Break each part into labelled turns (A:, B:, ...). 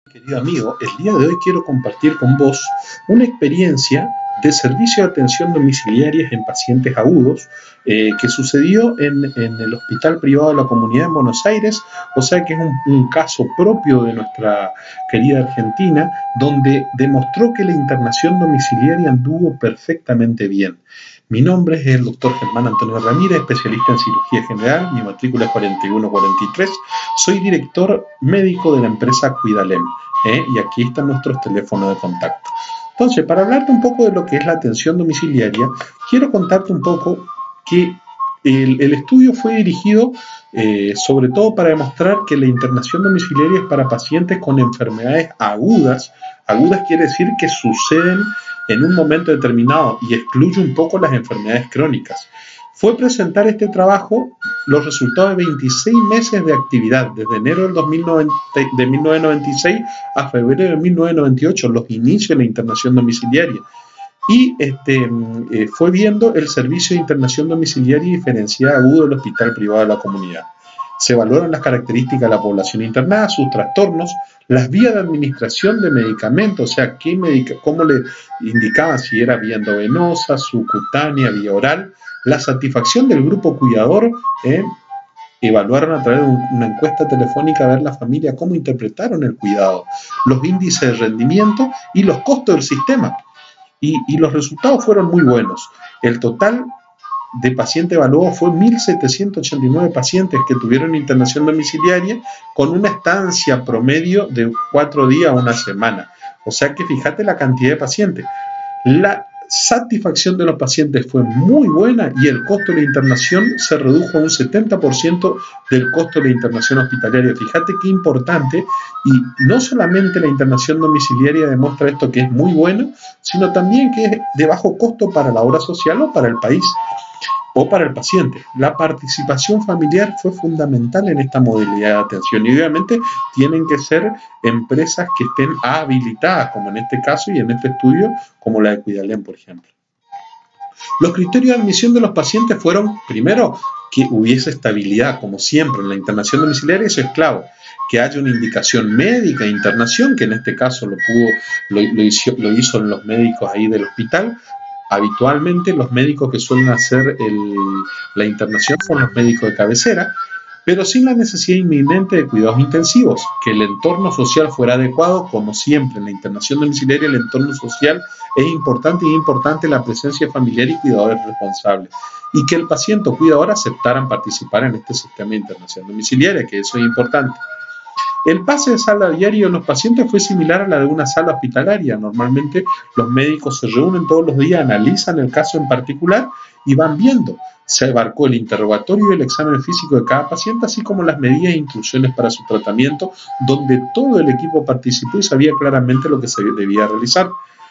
A: Querido amigo, el día de hoy quiero compartir con vos una experiencia de servicio de atención domiciliaria en pacientes agudos que sucedió en el Hospital Privado de la Comunidad en Buenos Aires, o sea que es un caso propio de nuestra querida Argentina, donde demostró que la internación domiciliaria anduvo perfectamente bien. Mi nombre es el doctor Germán Antonio Ramírez, especialista en cirugía general, mi matrícula es 4143, soy director médico de la empresa Cuidalem, y aquí están nuestros teléfonos de contacto. Entonces, para hablarte un poco de lo que es la atención domiciliaria, quiero contarte un poco que el estudio fue dirigido sobre todo para demostrar que la internación domiciliaria es para pacientes con enfermedades agudas. Agudas quiere decir que suceden en un momento determinado y excluye un poco las enfermedades crónicas. Fue presentar este trabajo los resultados de 26 meses de actividad, desde enero del 1996 a febrero de 1998, los inicios de la internación domiciliaria. Y fue viendo el servicio de internación domiciliaria diferenciada agudo del Hospital Privado de la Comunidad. Se valoran las características de la población internada, sus trastornos, las vías de administración de medicamentos, o sea, cómo le indicaban si era vía endovenosa, subcutánea, vía oral, la satisfacción del grupo cuidador, evaluaron a través de una encuesta telefónica a ver la familia cómo interpretaron el cuidado, los índices de rendimiento y los costos del sistema. Y los resultados fueron muy buenos. El total de pacientes evaluados fue 1.789 pacientes que tuvieron internación domiciliaria con una estancia promedio de 4 días a una semana. O sea que fíjate la cantidad de pacientes. La satisfacción de los pacientes fue muy buena y el costo de la internación se redujo a un 70% del costo de la internación hospitalaria. Fíjate qué importante, y no solamente la internación domiciliaria demuestra esto que es muy bueno, sino también que es de bajo costo para la obra social o para el país o para el paciente. La participación familiar fue fundamental en esta modalidad de atención y obviamente tienen que ser empresas que estén habilitadas, como en este caso y en este estudio, como la de Cuidalem, por ejemplo. Los criterios de admisión de los pacientes fueron, primero, que hubiese estabilidad, como siempre, en la internación domiciliaria, eso es clave, que haya una indicación médica de internación, que en este caso lo hizo los médicos ahí del hospital. Habitualmente los médicos que suelen hacer la internación son los médicos de cabecera, pero sin la necesidad inminente de cuidados intensivos, que el entorno social fuera adecuado, como siempre en la internación domiciliaria el entorno social es importante y es importante la presencia familiar y cuidadores responsables, y que el paciente o cuidador aceptaran participar en este sistema de internación domiciliaria, que eso es importante. El pase de sala diario de los pacientes fue similar a la de una sala hospitalaria. Normalmente los médicos se reúnen todos los días, analizan el caso en particular y van viendo. Se abarcó el interrogatorio y el examen físico de cada paciente, así como las medidas e instrucciones para su tratamiento, donde todo el equipo participó y sabía claramente lo que se debía realizar.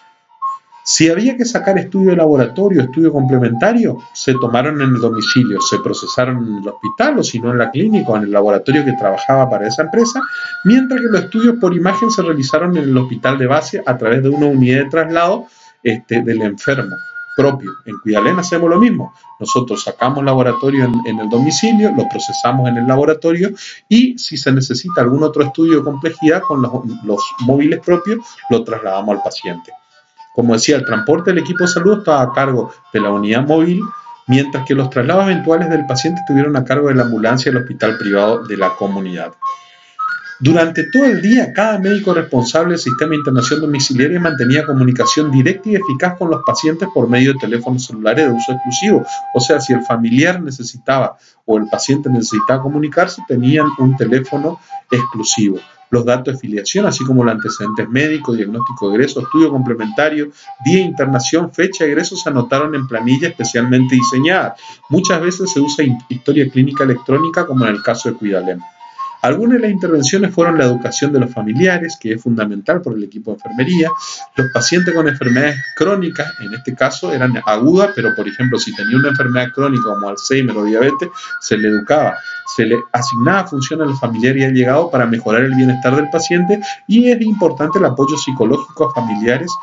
A: Si había que sacar estudio de laboratorio, estudio complementario, se tomaron en el domicilio, se procesaron en el hospital o si no en la clínica o en el laboratorio que trabajaba para esa empresa, mientras que los estudios por imagen se realizaron en el hospital de base a través de una unidad de traslado del enfermo propio. En Cuidalem hacemos lo mismo. Nosotros sacamos laboratorio en el domicilio, lo procesamos en el laboratorio y si se necesita algún otro estudio de complejidad con los móviles propios, lo trasladamos al paciente. Como decía, el transporte del equipo de salud estaba a cargo de la unidad móvil, mientras que los traslados eventuales del paciente estuvieron a cargo de la ambulancia del hospital privado de la comunidad. Durante todo el día, cada médico responsable del sistema de internación domiciliaria mantenía comunicación directa y eficaz con los pacientes por medio de teléfonos celulares de uso exclusivo. O sea, si el familiar necesitaba o el paciente necesitaba comunicarse, tenían un teléfono exclusivo. Los datos de filiación, así como los antecedentes médicos, diagnóstico de egreso, estudio complementario, día de internación, fecha de egreso, se anotaron en planilla especialmente diseñada. Muchas veces se usa historia clínica electrónica, como en el caso de Cuidalem. Algunas de las intervenciones fueron la educación de los familiares, que es fundamental por el equipo de enfermería. Los pacientes con enfermedades crónicas, en este caso, eran agudas, pero por ejemplo, si tenía una enfermedad crónica como Alzheimer o diabetes, se le educaba, se le asignaba función al familiar y al llegado para mejorar el bienestar del paciente, y es importante el apoyo psicológico a familiares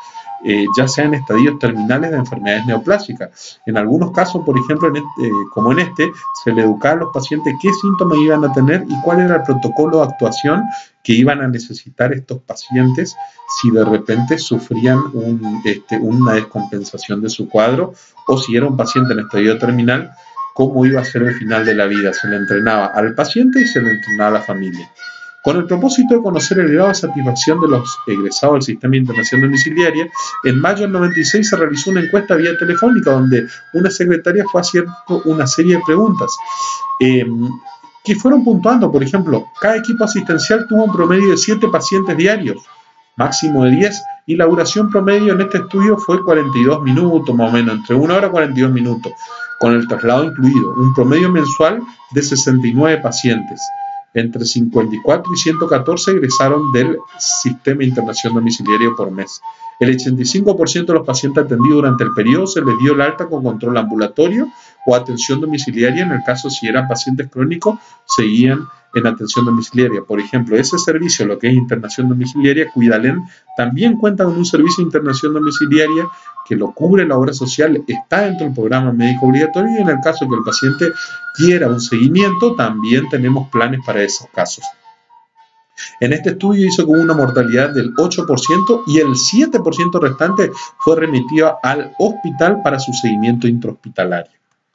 A: ya sea en estadios terminales de enfermedades neoplásicas. En algunos casos, por ejemplo, como en este, se le educaba a los pacientes qué síntomas iban a tener y cuál era el protocolo de actuación que iban a necesitar estos pacientes si de repente sufrían una descompensación de su cuadro, o si era un paciente en estadio terminal, cómo iba a ser el final de la vida. Se le entrenaba al paciente y se le entrenaba a la familia. Con el propósito de conocer el grado de satisfacción de los egresados del Sistema de Internación Domiciliaria, en mayo del 96 se realizó una encuesta vía telefónica donde una secretaria fue haciendo una serie de preguntas que fueron puntuando. Por ejemplo, cada equipo asistencial tuvo un promedio de 7 pacientes diarios, máximo de 10, y la duración promedio en este estudio fue 42 minutos, más o menos, entre 1 hora y 42 minutos, con el traslado incluido, un promedio mensual de 69 pacientes. Entre 54 y 114 egresaron del Sistema de Internación Domiciliaria por mes. El 85% de los pacientes atendidos durante el periodo se les dio el alta con control ambulatorio o atención domiciliaria. En el caso, si eran pacientes crónicos, seguían en atención domiciliaria. Por ejemplo, ese servicio, lo que es internación domiciliaria, Cuidalén, también cuenta con un servicio de internación domiciliaria que lo cubre la obra social, está dentro del programa médico obligatorio, y en el caso que el paciente quiera un seguimiento, también tenemos planes para esos casos. En este estudio hizo con una mortalidad del 8% y el 7% restante fue remitido al hospital para su seguimiento intrahospitalario.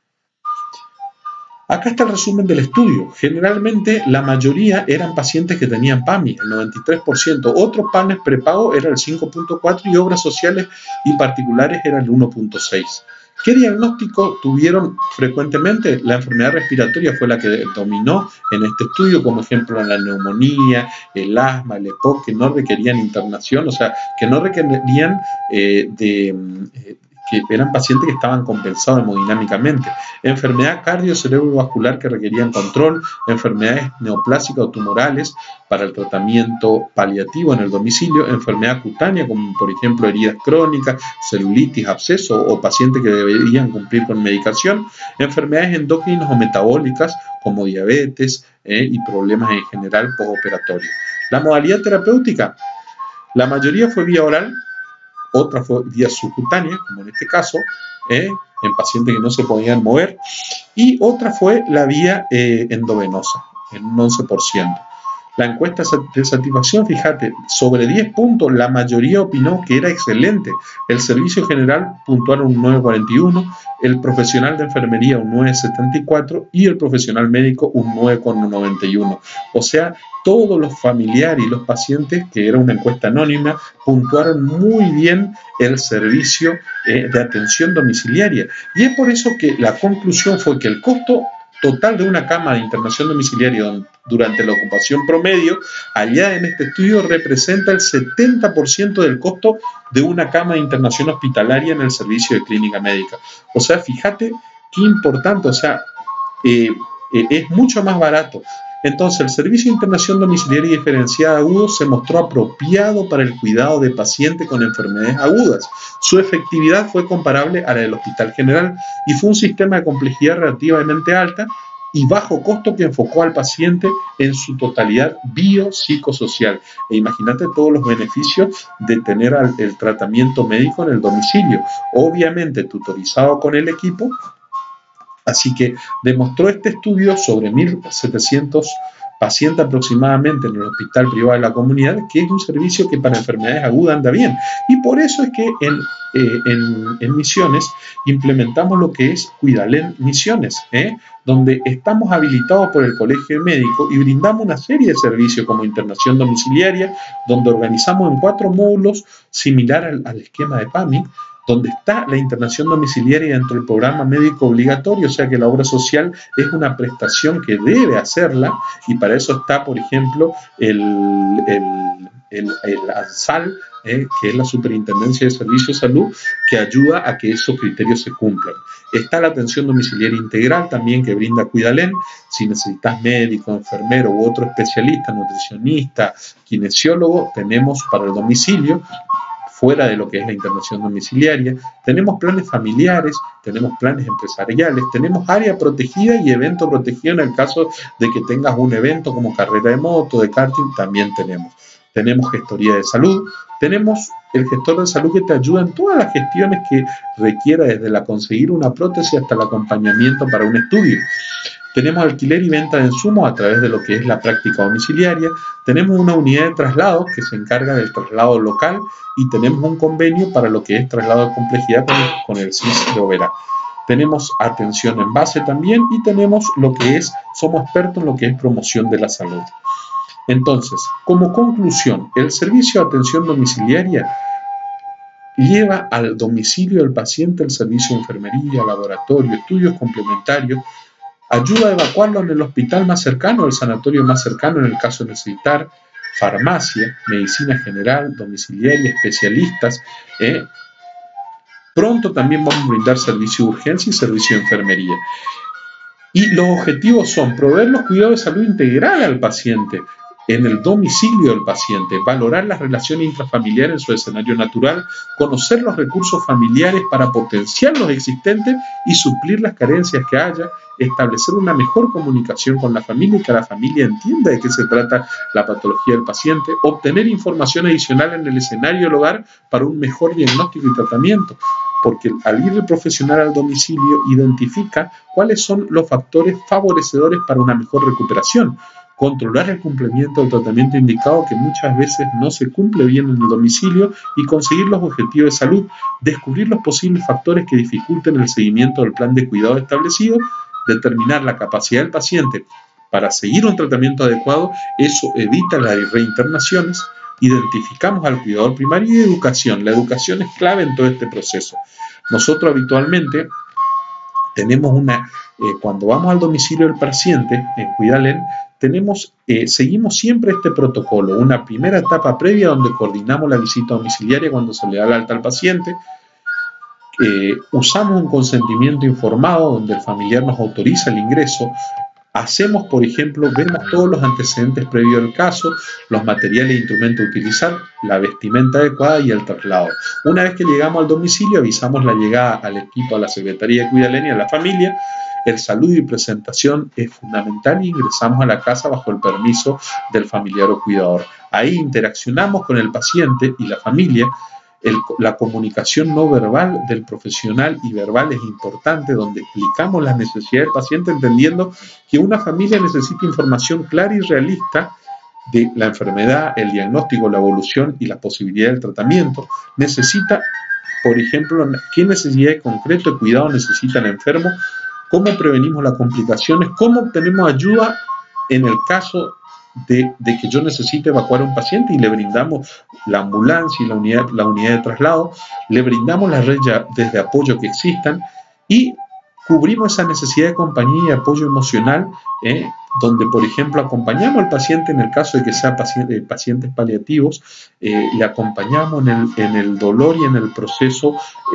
A: Acá está el resumen del estudio. Generalmente la mayoría eran pacientes que tenían PAMI, el 93%. Otros planes prepago era el 5.4% y obras sociales y particulares era el 1.6%. ¿Qué diagnóstico tuvieron frecuentemente? La enfermedad respiratoria fue la que dominó en este estudio, como ejemplo la neumonía, el asma, el EPOC, que no requerían internación, o sea, que no requerían que eran pacientes que estaban compensados hemodinámicamente. Enfermedad cardiocerebrovascular que requerían control, enfermedades neoplásicas o tumorales para el tratamiento paliativo en el domicilio, enfermedad cutánea como por ejemplo heridas crónicas, celulitis, absceso o pacientes que deberían cumplir con medicación, enfermedades endócrinas o metabólicas como diabetes y problemas en general postoperatorio. La modalidad terapéutica, la mayoría fue vía oral, otra fue vía subcutánea, como en este caso, en pacientes que no se podían mover, y otra fue la vía endovenosa, en un 11%. La encuesta de satisfacción, fíjate, sobre 10 puntos, la mayoría opinó que era excelente. El servicio general puntuaron un 9,41, el profesional de enfermería un 9,74 y el profesional médico un 9,91. O sea, todos los familiares y los pacientes, que era una encuesta anónima, puntuaron muy bien el servicio de atención domiciliaria. Y es por eso que la conclusión fue que el costo total de una cama de internación domiciliaria durante la ocupación promedio, allá en este estudio, representa el 70% del costo de una cama de internación hospitalaria en el servicio de clínica médica. O sea, fíjate qué importante, o sea, es mucho más barato. Entonces, el Servicio de Internación Domiciliaria Diferenciada Agudo se mostró apropiado para el cuidado de pacientes con enfermedades agudas. Su efectividad fue comparable a la del Hospital General y fue un sistema de complejidad relativamente alta y bajo costo que enfocó al paciente en su totalidad biopsicosocial. E imagínate todos los beneficios de tener el tratamiento médico en el domicilio, obviamente tutorizado con el equipo. Así que demostró este estudio sobre 1.700 pacientes aproximadamente en el hospital privado de la comunidad que es un servicio que para enfermedades agudas anda bien. Y por eso es que en Misiones implementamos lo que es Cuidalén Misiones, donde estamos habilitados por el Colegio Médico y brindamos una serie de servicios como internación domiciliaria, donde organizamos en 4 módulos similar al esquema de PAMI, donde está la internación domiciliaria dentro del programa médico obligatorio, o sea que la obra social es una prestación que debe hacerla, y para eso está, por ejemplo, el ANSAL, que es la Superintendencia de Servicios de Salud, que ayuda a que esos criterios se cumplan. Está la atención domiciliaria integral también que brinda Cuidalén. Si necesitas médico, enfermero u otro especialista, nutricionista, kinesiólogo, tenemos para el domicilio, fuera de lo que es la internación domiciliaria. Tenemos planes familiares, tenemos planes empresariales, tenemos área protegida y evento protegido en el caso de que tengas un evento como carrera de moto, de karting, también tenemos. tenemos gestoría de salud, tenemos el gestor de salud que te ayuda en todas las gestiones que requiera, desde la conseguir una prótesis hasta el acompañamiento para un estudio. Tenemos alquiler y venta de insumos a través de lo que es la práctica domiciliaria, tenemos una unidad de traslado que se encarga del traslado local y tenemos un convenio para lo que es traslado de complejidad con el CIS de Oberá. Tenemos atención en base también y tenemos lo que es, somos expertos en lo que es promoción de la salud. Entonces, como conclusión, el servicio de atención domiciliaria lleva al domicilio del paciente el servicio de enfermería, laboratorio, estudios complementarios, ayuda a evacuarlo en el hospital más cercano, el sanatorio más cercano en el caso de necesitar, farmacia, medicina general, domiciliaria, especialistas. Pronto también vamos a brindar servicio de urgencia y servicio de enfermería. Y los objetivos son proveer los cuidados de salud integral al paciente en el domicilio del paciente, valorar las relaciones intrafamiliares en su escenario natural, conocer los recursos familiares para potenciar los existentes y suplir las carencias que haya, establecer una mejor comunicación con la familia y que la familia entienda de qué se trata la patología del paciente, obtener información adicional en el escenario del hogar para un mejor diagnóstico y tratamiento, porque al ir el profesional al domicilio identifica cuáles son los factores favorecedores para una mejor recuperación, controlar el cumplimiento del tratamiento indicado que muchas veces no se cumple bien en el domicilio y conseguir los objetivos de salud, descubrir los posibles factores que dificulten el seguimiento del plan de cuidado establecido, determinar la capacidad del paciente para seguir un tratamiento adecuado, eso evita las reinternaciones, identificamos al cuidador primario y educación. La educación es clave en todo este proceso. Nosotros habitualmente tenemos cuando vamos al domicilio del paciente en Cuidalén, seguimos siempre este protocolo, una primera etapa previa donde coordinamos la visita domiciliaria cuando se le da el alta al paciente, usamos un consentimiento informado donde el familiar nos autoriza el ingreso, hacemos, por ejemplo, vemos todos los antecedentes previos del caso, los materiales e instrumentos a utilizar, la vestimenta adecuada y el traslado. Una vez que llegamos al domicilio, avisamos la llegada al equipo, a la Secretaría de Cuidalén y a la familia. El saludo y presentación es fundamental y ingresamos a la casa bajo el permiso del familiar o cuidador. Ahí interaccionamos con el paciente y la familia. La comunicación no verbal del profesional y verbal es importante, donde explicamos las necesidades del paciente, entendiendo que una familia necesita información clara y realista de la enfermedad, el diagnóstico, la evolución y la posibilidad del tratamiento. Necesita, por ejemplo, qué necesidad concreta de cuidado necesita el enfermo, cómo prevenimos las complicaciones, cómo obtenemos ayuda en el caso de que yo necesite evacuar a un paciente y le brindamos la ambulancia y la unidad de traslado, le brindamos las redes de apoyo que existan y cubrimos esa necesidad de compañía y apoyo emocional, donde, por ejemplo, acompañamos al paciente en el caso de que sea pacientes paliativos, le acompañamos en el dolor y en el proceso,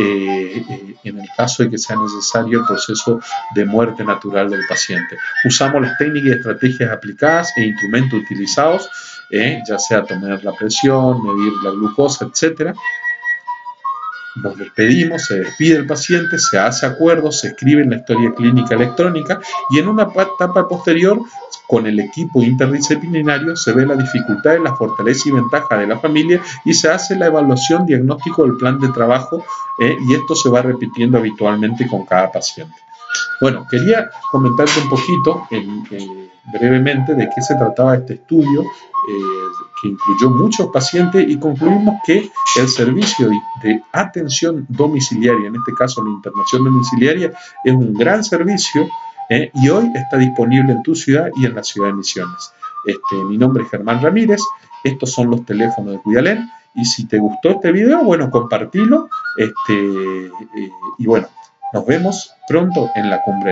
A: en el caso de que sea necesario el proceso de muerte natural del paciente. Usamos las técnicas y estrategias aplicadas e instrumentos utilizados, ya sea tomar la presión, medir la glucosa, etc. Nos despedimos, se despide el paciente, se hace acuerdo, se escribe en la historia clínica electrónica y en una etapa posterior, con el equipo interdisciplinario, se ve la dificultad, la fortaleza y ventaja de la familia y se hace la evaluación diagnóstico del plan de trabajo, y esto se va repitiendo habitualmente con cada paciente. Bueno, quería comentarte un poquito brevemente de qué se trataba este estudio, que incluyó muchos pacientes, y concluimos que el servicio de atención domiciliaria, en este caso la internación domiciliaria, es un gran servicio, y hoy está disponible en tu ciudad y en la ciudad de Misiones. Mi nombre es Germán Ramírez, estos son los teléfonos de Cuidalén, y si te gustó este video, bueno, compartilo, y bueno, nos vemos pronto en la cumbre.